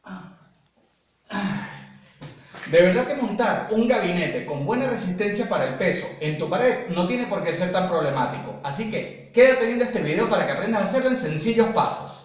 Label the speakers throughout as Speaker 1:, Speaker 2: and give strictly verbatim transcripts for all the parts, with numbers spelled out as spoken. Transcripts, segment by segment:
Speaker 1: De verdad que montar un gabinete con buena resistencia para el peso en tu pared no tiene por qué ser tan problemático, así que quédate viendo este video para que aprendas a hacerlo en sencillos pasos.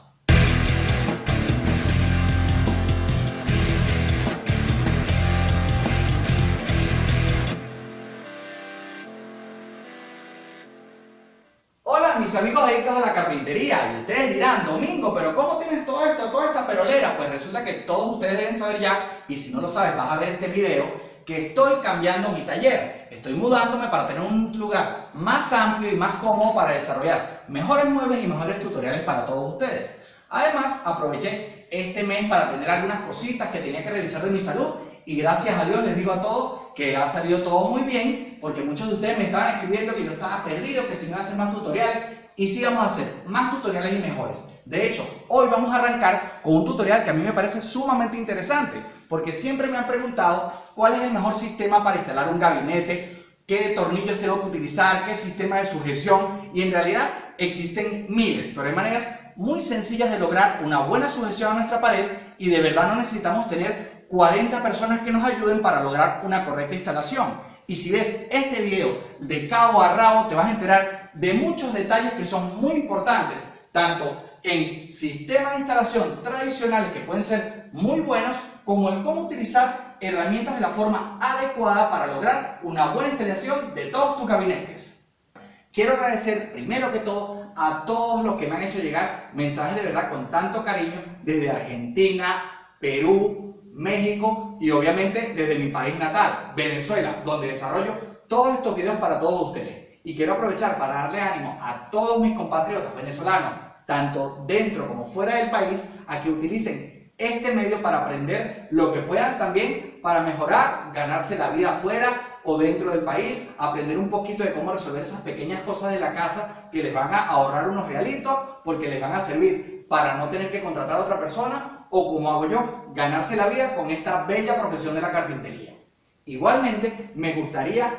Speaker 1: Hola mis amigos dedicados a la carpintería, y ustedes dirán, Domingo, pero ¿cómo tienes todo esto, toda esta perolera? Pues resulta que todos ustedes deben saber ya, y si no lo sabes vas a ver este video, que estoy cambiando mi taller. Estoy mudándome para tener un lugar más amplio y más cómodo para desarrollar mejores muebles y mejores tutoriales para todos ustedes. Además, aproveché este mes para tener algunas cositas que tenía que revisar de mi salud, y gracias a Dios les digo a todos que ha salido todo muy bien, porque muchos de ustedes me estaban escribiendo que yo estaba perdido, que si me iba a hacer más tutoriales, y sí vamos a hacer más tutoriales y mejores. De hecho, hoy vamos a arrancar con un tutorial que a mí me parece sumamente interesante, porque siempre me han preguntado cuál es el mejor sistema para instalar un gabinete, qué tornillos tengo que utilizar, qué sistema de sujeción, y en realidad existen miles, pero hay maneras muy sencillas de lograr una buena sujeción a nuestra pared, y de verdad no necesitamos tener cuarenta personas que nos ayuden para lograr una correcta instalación. Y si ves este video de cabo a rabo, te vas a enterar de muchos detalles que son muy importantes, tanto en sistemas de instalación tradicionales que pueden ser muy buenos, como en cómo utilizar herramientas de la forma adecuada para lograr una buena instalación de todos tus gabinetes. Quiero agradecer primero que todo a todos los que me han hecho llegar mensajes de verdad con tanto cariño desde Argentina, Perú, México y obviamente desde mi país natal, Venezuela, donde desarrollo todos estos videos para todos ustedes. Y quiero aprovechar para darle ánimo a todos mis compatriotas venezolanos, tanto dentro como fuera del país, a que utilicen este medio para aprender lo que puedan también para mejorar, ganarse la vida afuera o dentro del país, aprender un poquito de cómo resolver esas pequeñas cosas de la casa que les van a ahorrar unos realitos, porque les van a servir para no tener que contratar a otra persona, o como hago yo, ganarse la vida con esta bella profesión de la carpintería. Igualmente, me gustaría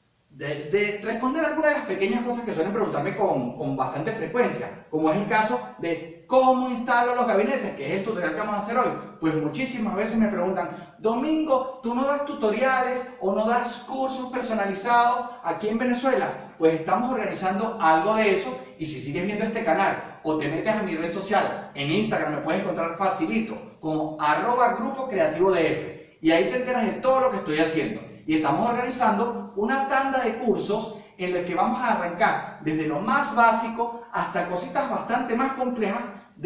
Speaker 1: de, de responder algunas de las pequeñas cosas que suelen preguntarme con, con bastante frecuencia, como es el caso de cómo instalo los gabinetes, que es el tutorial que vamos a hacer hoy. Pues muchísimas veces me preguntan, Domingo, ¿tú no das tutoriales o no das cursos personalizados aquí en Venezuela? Pues estamos organizando algo de eso, y si sigues viendo este canal o te metes a mi red social, en Instagram me puedes encontrar facilito como arroba grupo creativo df, y ahí te enteras de todo lo que estoy haciendo. Y estamos organizando una tanda de cursos en los que vamos a arrancar desde lo más básico hasta cositas bastante más complejas,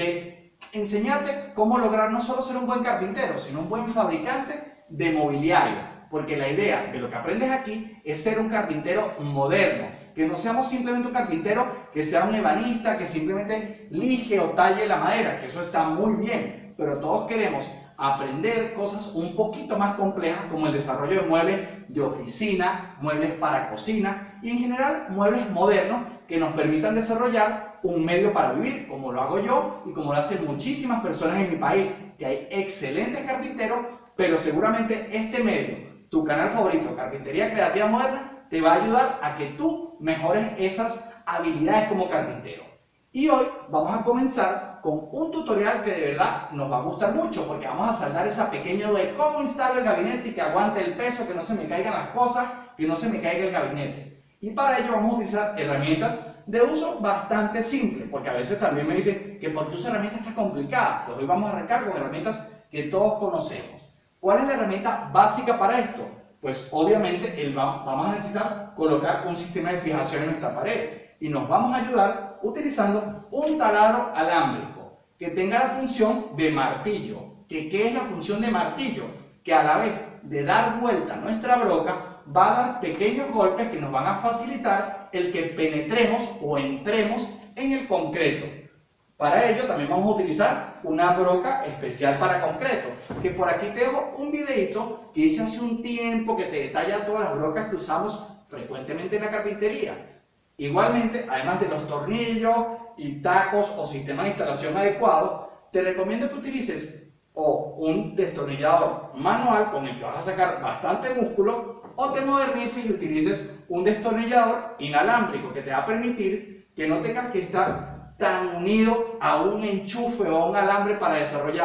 Speaker 1: de enseñarte cómo lograr no solo ser un buen carpintero, sino un buen fabricante de mobiliario. Porque la idea de lo que aprendes aquí es ser un carpintero moderno, que no seamos simplemente un carpintero que sea un ebanista, que simplemente lije o talle la madera, que eso está muy bien, pero todos queremos aprender cosas un poquito más complejas, como el desarrollo de muebles de oficina, muebles para cocina y en general muebles modernos que nos permitan desarrollar un medio para vivir, como lo hago yo y como lo hacen muchísimas personas en mi país, que hay excelentes carpinteros, pero seguramente este medio, tu canal favorito, Carpintería Creativa Moderna, te va a ayudar a que tú mejores esas habilidades como carpintero. Y hoy vamos a comenzar con un tutorial que de verdad nos va a gustar mucho, porque vamos a saldar esa pequeña duda de cómo instalo el gabinete y que aguante el peso, que no se me caigan las cosas, que no se me caiga el gabinete. Y para ello vamos a utilizar herramientas de uso bastante simple, porque a veces también me dicen que por qué uso herramientas tan complicadas. Pues hoy vamos a arrancar con herramientas que todos conocemos. ¿Cuál es la herramienta básica para esto? Pues obviamente el, vamos a necesitar colocar un sistema de fijación en nuestra pared, y nos vamos a ayudar utilizando un taladro alámbrico que tenga la función de martillo. ¿Que ¿Qué es la función de martillo? Que a la vez de dar vuelta a nuestra broca va a dar pequeños golpes que nos van a facilitar el que penetremos o entremos en el concreto. Para ello también vamos a utilizar una broca especial para concreto, que por aquí te dejo un videito que hice hace un tiempo que te detalla todas las brocas que usamos frecuentemente en la carpintería. Igualmente, además de los tornillos y tacos o sistema de instalación adecuado, te recomiendo que utilices o un destornillador manual con el que vas a sacar bastante músculo, o te modernices y utilices un destornillador inalámbrico que te va a permitir que no tengas que estar tan unido a un enchufe o a un alambre para desarrollar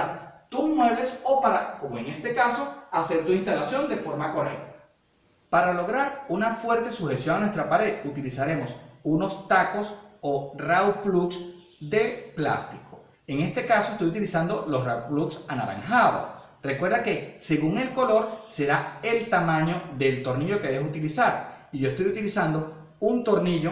Speaker 1: tus muebles o para, como en este caso, hacer tu instalación de forma correcta. Para lograr una fuerte sujeción a nuestra pared utilizaremos unos tacos o raw plugs de plástico. En este caso estoy utilizando los raw plugs anaranjados. Recuerda que según el color será el tamaño del tornillo que debes utilizar. Y yo estoy utilizando un tornillo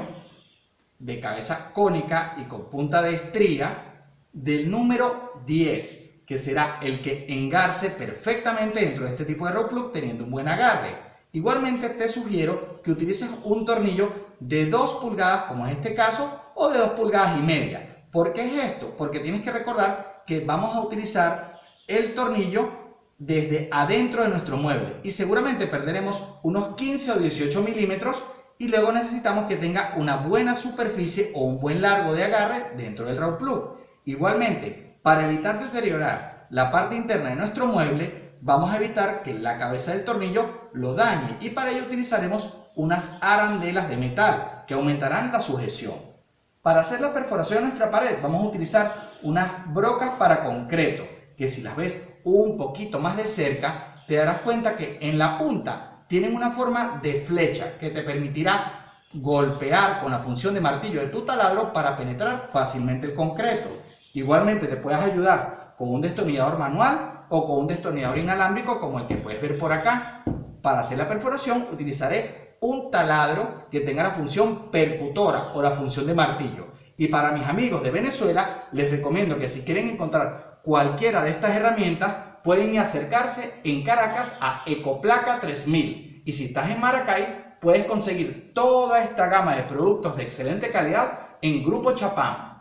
Speaker 1: de cabeza cónica y con punta de estría del número diez, que será el que engarce perfectamente dentro de este tipo de raw plug teniendo un buen agarre. Igualmente te sugiero que utilices un tornillo de dos pulgadas como en este caso o de dos pulgadas y media. ¿Por qué es esto? Porque tienes que recordar que vamos a utilizar el tornillo desde adentro de nuestro mueble y seguramente perderemos unos quince o dieciocho milímetros y luego necesitamos que tenga una buena superficie o un buen largo de agarre dentro del raw plug. Igualmente, para evitar deteriorar la parte interna de nuestro mueble, vamos a evitar que la cabeza del tornillo lo dañe y para ello utilizaremos unas arandelas de metal que aumentarán la sujeción. Para hacer la perforación de nuestra pared vamos a utilizar unas brocas para concreto, que si las ves un poquito más de cerca te darás cuenta que en la punta tienen una forma de flecha que te permitirá golpear con la función de martillo de tu taladro para penetrar fácilmente el concreto. Igualmente te puedes ayudar con un destornillador manual o con un destornillador inalámbrico como el que puedes ver por acá. Para hacer la perforación utilizaré un taladro que tenga la función percutora o la función de martillo. Y para mis amigos de Venezuela les recomiendo que si quieren encontrar cualquiera de estas herramientas pueden acercarse en Caracas a Ecoplaca tres mil. Y si estás en Maracay puedes conseguir toda esta gama de productos de excelente calidad en Grupo Chapán.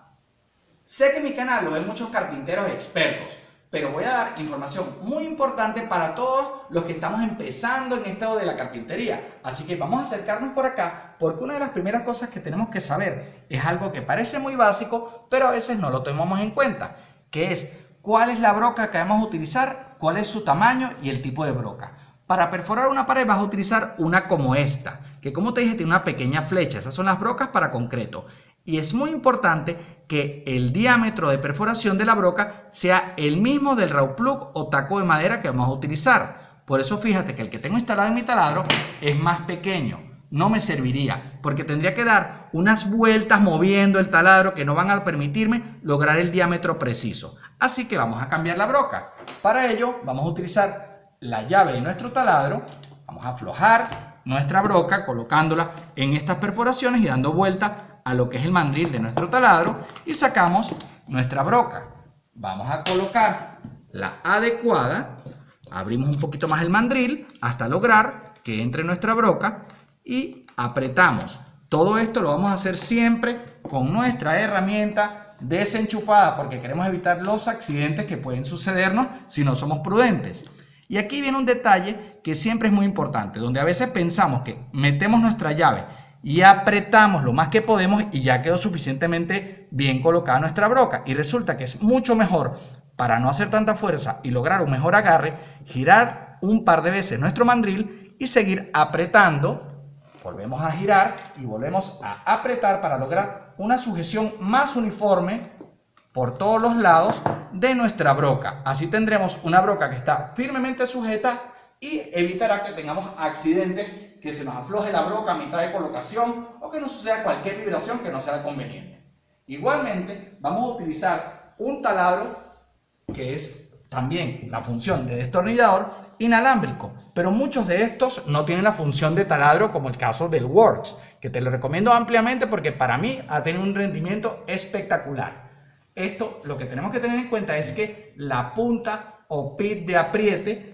Speaker 1: Sé que mi canal lo ven muchos carpinteros expertos, pero voy a dar información muy importante para todos los que estamos empezando en esto de la carpintería. Así que vamos a acercarnos por acá porque una de las primeras cosas que tenemos que saber es algo que parece muy básico, pero a veces no lo tomamos en cuenta, que es cuál es la broca que vamos a utilizar, cuál es su tamaño y el tipo de broca. Para perforar una pared vas a utilizar una como esta, que como te dije tiene una pequeña flecha. Esas son las brocas para concreto. Y es muy importante que el diámetro de perforación de la broca sea el mismo del raw plug o taco de madera que vamos a utilizar. Por eso fíjate que el que tengo instalado en mi taladro es más pequeño. No me serviría porque tendría que dar unas vueltas moviendo el taladro que no van a permitirme lograr el diámetro preciso. Así que vamos a cambiar la broca. Para ello vamos a utilizar la llave de nuestro taladro. Vamos a aflojar nuestra broca colocándola en estas perforaciones y dando vuelta a lo que es el mandril de nuestro taladro y sacamos nuestra broca. Vamos a colocar la adecuada, abrimos un poquito más el mandril hasta lograr que entre nuestra broca y apretamos. Todo esto lo vamos a hacer siempre con nuestra herramienta desenchufada porque queremos evitar los accidentes que pueden sucedernos si no somos prudentes. Y aquí viene un detalle que siempre es muy importante, donde a veces pensamos que metemos nuestra llave y apretamos lo más que podemos y ya quedó suficientemente bien colocada nuestra broca. Y resulta que es mucho mejor, para no hacer tanta fuerza y lograr un mejor agarre, girar un par de veces nuestro mandril y seguir apretando. Volvemos a girar y volvemos a apretar para lograr una sujeción más uniforme por todos los lados de nuestra broca. Así tendremos una broca que está firmemente sujeta y evitará que tengamos accidentes, que se nos afloje la broca a mitad de colocación o que nos suceda cualquier vibración que no sea conveniente. Igualmente vamos a utilizar un taladro que es también la función de destornillador inalámbrico, pero muchos de estos no tienen la función de taladro como el caso del Works, que te lo recomiendo ampliamente porque para mí ha tenido un rendimiento espectacular. Esto lo que tenemos que tener en cuenta es que la punta o pit de apriete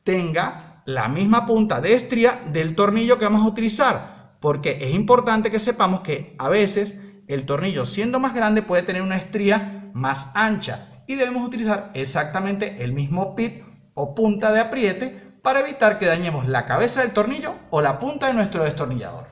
Speaker 1: tenga la misma punta de estría del tornillo que vamos a utilizar, porque es importante que sepamos que a veces el tornillo, siendo más grande, puede tener una estría más ancha y debemos utilizar exactamente el mismo pit o punta de apriete para evitar que dañemos la cabeza del tornillo o la punta de nuestro destornillador.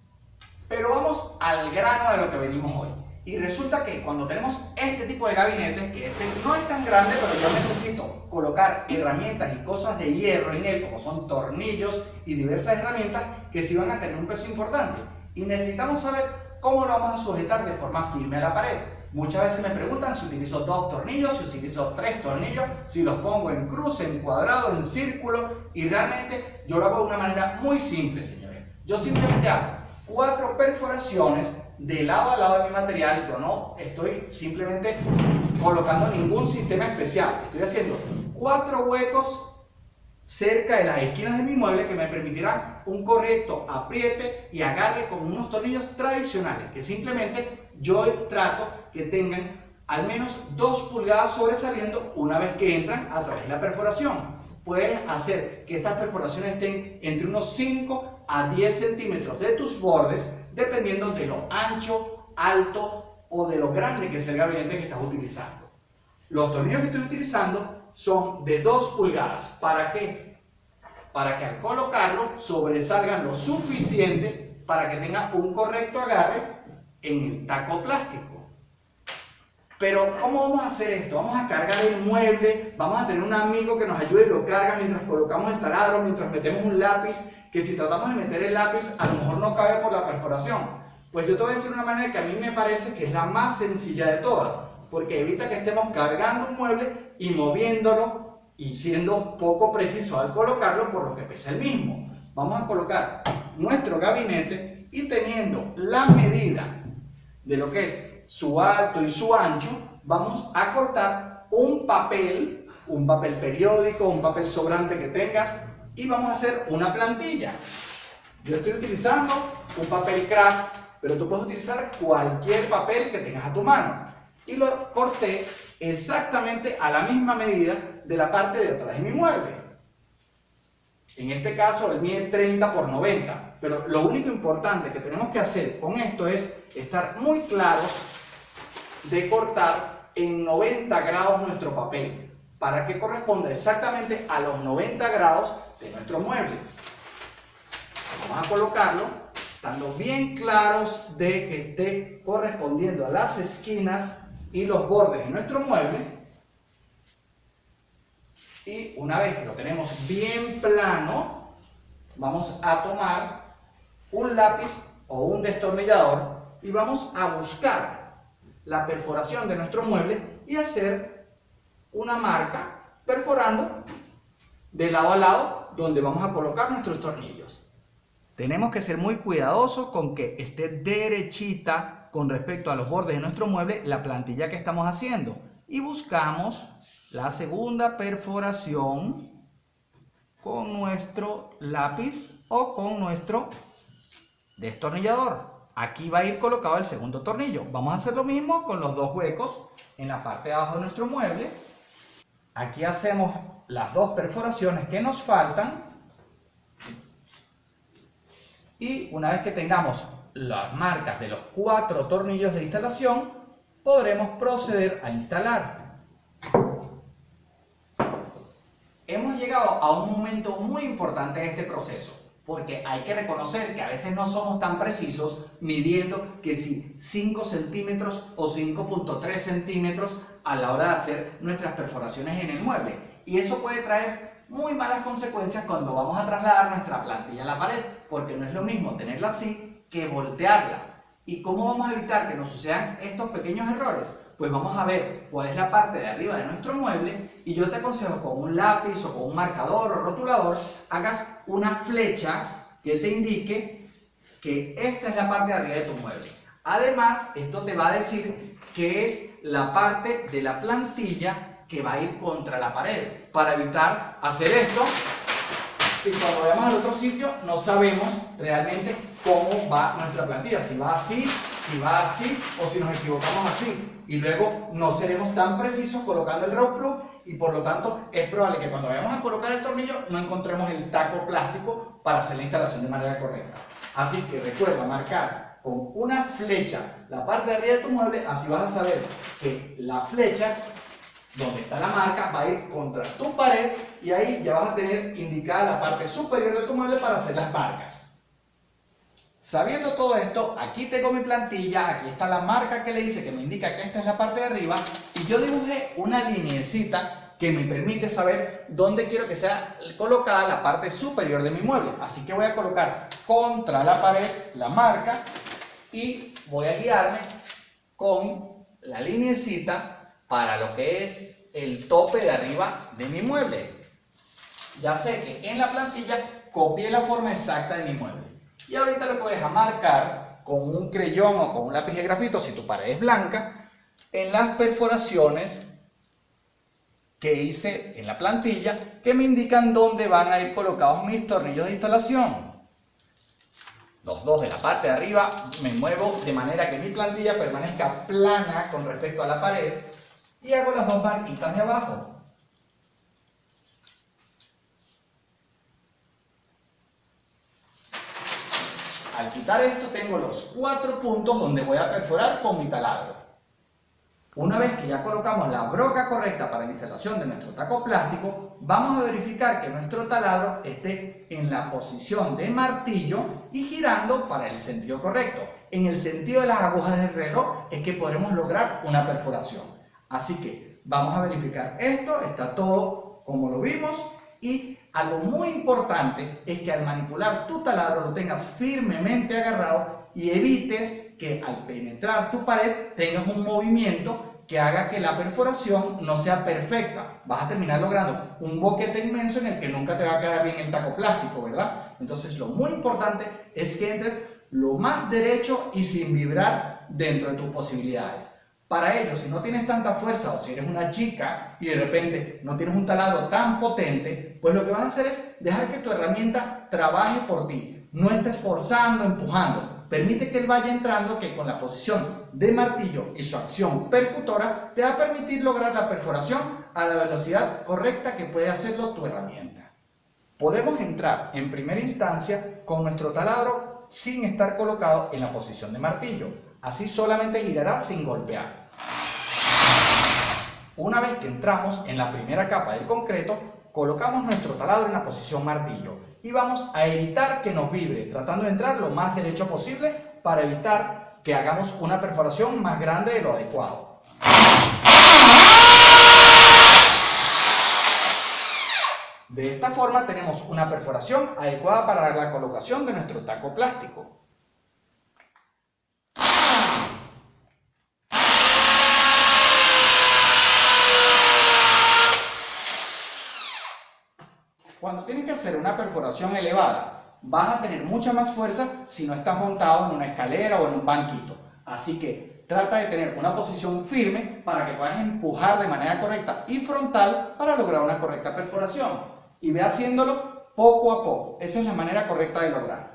Speaker 1: Pero vamos al grano de lo que venimos hoy. Y resulta que cuando tenemos este tipo de gabinetes, que este no es tan grande, pero yo necesito colocar herramientas y cosas de hierro en él, como son tornillos y diversas herramientas que sí van a tener un peso importante. Y necesitamos saber cómo lo vamos a sujetar de forma firme a la pared. Muchas veces me preguntan si utilizo dos tornillos, si utilizo tres tornillos, si los pongo en cruz, en cuadrado, en círculo, y realmente yo lo hago de una manera muy simple, señores. Yo simplemente hago cuatro perforaciones de lado a lado de mi material. Yo no estoy simplemente colocando ningún sistema especial, estoy haciendo cuatro huecos cerca de las esquinas de mi mueble que me permitirán un correcto apriete y agarre con unos tornillos tradicionales que simplemente yo trato que tengan al menos dos pulgadas sobresaliendo una vez que entran a través de la perforación. Puedes hacer que estas perforaciones estén entre unos cinco a diez centímetros de tus bordes dependiendo de lo ancho, alto o de lo grande que sea el gabinete que estás utilizando. Los tornillos que estoy utilizando son de dos pulgadas. ¿Para qué? Para que al colocarlo sobresalgan lo suficiente para que tenga un correcto agarre en el taco plástico. Pero ¿cómo vamos a hacer esto? Vamos a cargar el mueble, vamos a tener un amigo que nos ayude y lo carga mientras colocamos el taladro, mientras metemos un lápiz, que si tratamos de meter el lápiz a lo mejor no cabe por la perforación. Pues yo te voy a decir una manera que a mí me parece que es la más sencilla de todas, porque evita que estemos cargando un mueble y moviéndolo y siendo poco preciso al colocarlo por lo que pesa el mismo. Vamos a colocar nuestro gabinete y teniendo la medida de lo que es su alto y su ancho, vamos a cortar un papel, un papel periódico, un papel sobrante que tengas y vamos a hacer una plantilla. Yo estoy utilizando un papel craft, pero tú puedes utilizar cualquier papel que tengas a tu mano. Y lo corté exactamente a la misma medida de la parte de atrás de mi mueble. En este caso el mide treinta por noventa, pero lo único importante que tenemos que hacer con esto es estar muy claros de cortar en noventa grados nuestro papel, para que corresponda exactamente a los noventa grados de nuestro mueble. Vamos a colocarlo estando bien claros de que esté correspondiendo a las esquinas y los bordes de nuestro mueble. Y una vez que lo tenemos bien plano, vamos a tomar un lápiz o un destornillador y vamos a buscar la perforación de nuestro mueble y hacer una marca perforando de lado a lado donde vamos a colocar nuestros tornillos. Tenemos que ser muy cuidadosos con que esté derechita con respecto a los bordes de nuestro mueble la plantilla que estamos haciendo y buscamos la segunda perforación con nuestro lápiz o con nuestro destornillador. Aquí va a ir colocado el segundo tornillo. Vamos a hacer lo mismo con los dos huecos en la parte de abajo de nuestro mueble. Aquí hacemos las dos perforaciones que nos faltan. Y una vez que tengamos las marcas de los cuatro tornillos de instalación, podremos proceder a instalar. Hemos llegado a un momento muy importante de este proceso, porque hay que reconocer que a veces no somos tan precisos midiendo que si cinco centímetros o cinco punto tres centímetros a la hora de hacer nuestras perforaciones en el mueble. Y eso puede traer muy malas consecuencias cuando vamos a trasladar nuestra plantilla a la pared, porque no es lo mismo tenerla así que voltearla. ¿Y cómo vamos a evitar que nos sucedan estos pequeños errores? Pues vamos a ver cuál es la parte de arriba de nuestro mueble y yo te aconsejo con un lápiz o con un marcador o rotulador hagas una flecha que te indique que esta es la parte de arriba de tu mueble. Además, esto te va a decir que es la parte de la plantilla que va a ir contra la pared para evitar hacer esto y cuando vayamos al otro sitio no sabemos realmente cómo va nuestra plantilla, si va así, si va así o si nos equivocamos así. Y luego no seremos tan precisos colocando el round plug y por lo tanto es probable que cuando vayamos a colocar el tornillo no encontremos el taco plástico para hacer la instalación de manera correcta. Así que recuerda marcar con una flecha la parte de arriba de tu mueble, así vas a saber que la flecha donde está la marca va a ir contra tu pared y ahí ya vas a tener indicada la parte superior de tu mueble para hacer las marcas. Sabiendo todo esto, aquí tengo mi plantilla, aquí está la marca que le hice que me indica que esta es la parte de arriba y yo dibujé una lineecita que me permite saber dónde quiero que sea colocada la parte superior de mi mueble. Así que voy a colocar contra la pared la marca y voy a guiarme con la linecita para lo que es el tope de arriba de mi mueble. Ya sé que en la plantilla copié la forma exacta de mi mueble. Y ahorita lo puedes marcar con un creyón o con un lápiz de grafito, si tu pared es blanca, en las perforaciones que hice en la plantilla, que me indican dónde van a ir colocados mis tornillos de instalación. Los dos de la parte de arriba me muevo de manera que mi plantilla permanezca plana con respecto a la pared y hago las dos marquitas de abajo. Al quitar esto tengo los cuatro puntos donde voy a perforar con mi taladro. Una vez que ya colocamos la broca correcta para la instalación de nuestro taco plástico, vamos a verificar que nuestro taladro esté en la posición de martillo y girando para el sentido correcto. En el sentido de las agujas del reloj es que podremos lograr una perforación. Así que vamos a verificar esto, está todo como lo vimos, y algo muy importante es que al manipular tu taladro lo tengas firmemente agarrado y evites que al penetrar tu pared tengas un movimiento que haga que la perforación no sea perfecta. Vas a terminar logrando un boquete inmenso en el que nunca te va a quedar bien el taco plástico, ¿verdad? Entonces lo muy importante es que entres lo más derecho y sin vibrar dentro de tus posibilidades. Para ello, si no tienes tanta fuerza o si eres una chica y de repente no tienes un taladro tan potente, pues lo que vas a hacer es dejar que tu herramienta trabaje por ti. No estés forzando, empujando. Permite que él vaya entrando, que con la posición de martillo y su acción percutora te va a permitir lograr la perforación a la velocidad correcta que puede hacerlo tu herramienta. Podemos entrar en primera instancia con nuestro taladro sin estar colocado en la posición de martillo. Así solamente girará sin golpear. Una vez que entramos en la primera capa del concreto, colocamos nuestro taladro en la posición martillo y vamos a evitar que nos vibre, tratando de entrar lo más derecho posible para evitar que hagamos una perforación más grande de lo adecuado. De esta forma tenemos una perforación adecuada para la colocación de nuestro taco plástico. Cuando tienes que hacer una perforación elevada, vas a tener mucha más fuerza si no estás montado en una escalera o en un banquito. Así que trata de tener una posición firme para que puedas empujar de manera correcta y frontal para lograr una correcta perforación. Y ve haciéndolo poco a poco. Esa es la manera correcta de lograrlo.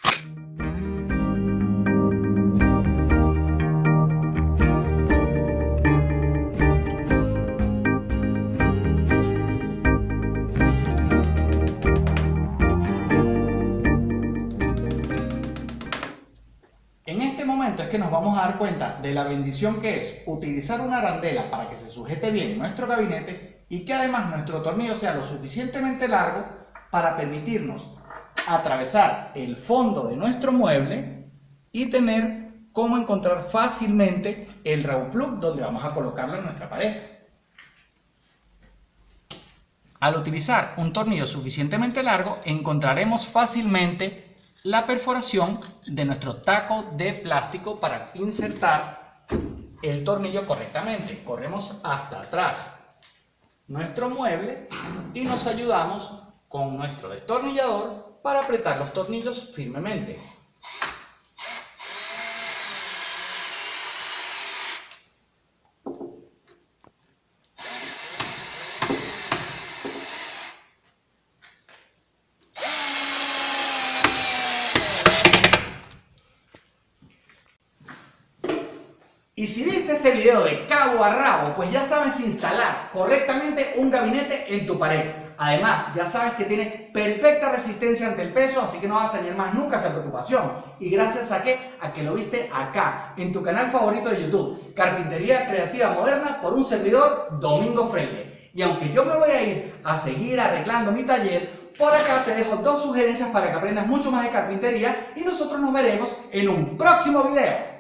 Speaker 1: Es que nos vamos a dar cuenta de la bendición que es utilizar una arandela para que se sujete bien nuestro gabinete y que además nuestro tornillo sea lo suficientemente largo para permitirnos atravesar el fondo de nuestro mueble y tener cómo encontrar fácilmente el raw plug donde vamos a colocarlo en nuestra pared. Al utilizar un tornillo suficientemente largo encontraremos fácilmente la perforación de nuestro taco de plástico para insertar el tornillo correctamente. Corremos hasta atrás nuestro mueble y nos ayudamos con nuestro destornillador para apretar los tornillos firmemente. Y si viste este video de cabo a rabo, pues ya sabes instalar correctamente un gabinete en tu pared. Además, ya sabes que tiene perfecta resistencia ante el peso, así que no vas a tener más nunca esa preocupación. ¿Y gracias a qué? A que lo viste acá, en tu canal favorito de YouTube, Carpintería Creativa Moderna, por un servidor, Domingo Freire. Y aunque yo me voy a ir a seguir arreglando mi taller, por acá te dejo dos sugerencias para que aprendas mucho más de carpintería y nosotros nos veremos en un próximo video.